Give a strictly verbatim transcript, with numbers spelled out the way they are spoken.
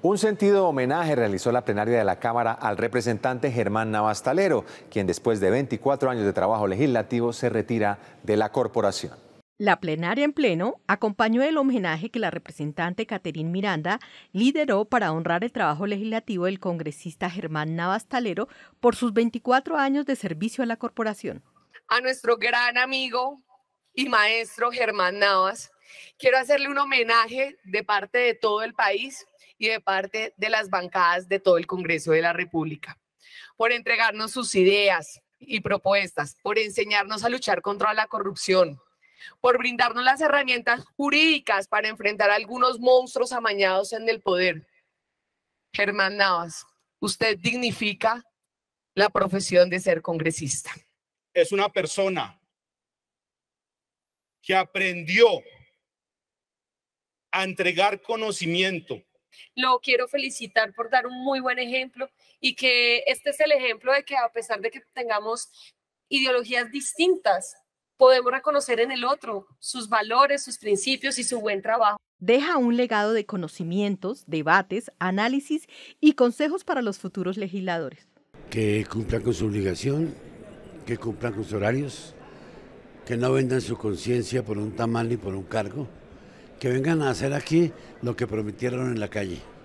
Un sentido homenaje realizó la plenaria de la Cámara al representante Germán Navas Talero, quien después de veinticuatro años de trabajo legislativo se retira de la corporación. La plenaria en pleno acompañó el homenaje que la representante Caterín Miranda lideró para honrar el trabajo legislativo del congresista Germán Navas Talero por sus veinticuatro años de servicio a la corporación. A nuestro gran amigo y maestro Germán Navas, quiero hacerle un homenaje de parte de todo el país y de parte de las bancadas de todo el Congreso de la República, por entregarnos sus ideas y propuestas, por enseñarnos a luchar contra la corrupción, por brindarnos las herramientas jurídicas para enfrentar a algunos monstruos amañados en el poder. Germán Navas, usted dignifica la profesión de ser congresista. Es una persona que aprendió a entregar conocimiento. Lo quiero felicitar por dar un muy buen ejemplo y que este es el ejemplo de que a pesar de que tengamos ideologías distintas, podemos reconocer en el otro sus valores, sus principios y su buen trabajo. Deja un legado de conocimientos, debates, análisis y consejos para los futuros legisladores. Que cumplan con su obligación, que cumplan con sus horarios, que no vendan su conciencia por un tamal ni por un cargo, que vengan a hacer aquí lo que prometieron en la calle.